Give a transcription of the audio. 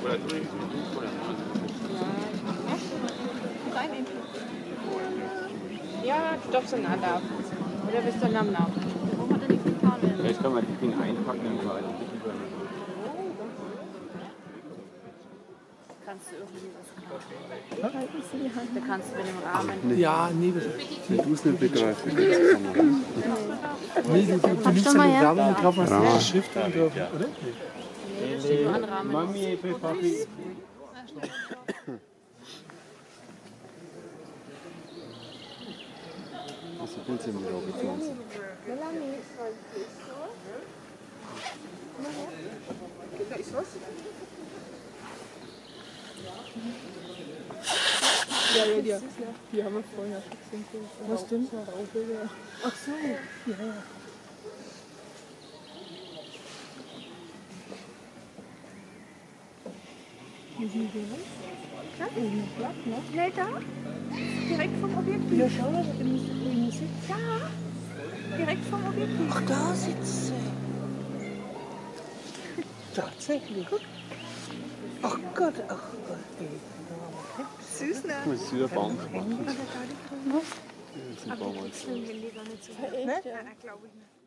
Ja, doch so nah da. Oder bist du am Namen? Vielleicht kann man die Dinge einpacken und so. Kannst du irgendwie was kaufen? Da kannst du mit dem Rahmen. Ja, nee, bitte. Wenn du es nicht begreifst, Nee, du nimmst dann den Rahmen und drauf hast du die Schrift und drauf, oder? Nee, da steht nur ein Rahmen. Mami, Papi. Das ist gut, sind wir auch mit uns. Ja. Die haben wir vorher schon gesehen. Was denn? Ach so, ja. Wie sind die denn? Ja, platt, ne? Nee, da. Direkt vom Objektiv. Ja, schau mal, da müsste grün sitzen. Ja, direkt vom Objektiv. Ach, da sitzt sie. Tatsächlich. Ach Gott, ach Gott. Süß, ne? Das ist wieder Baum gemacht. Was? Das ist ein Baum. Wenn die gar nicht so. Ne? Ja, glaube ich nicht.